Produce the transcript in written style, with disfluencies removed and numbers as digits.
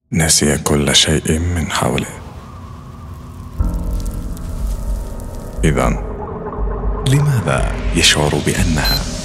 نسي كل شيء من حوله. إذن لماذا يشعر بأنها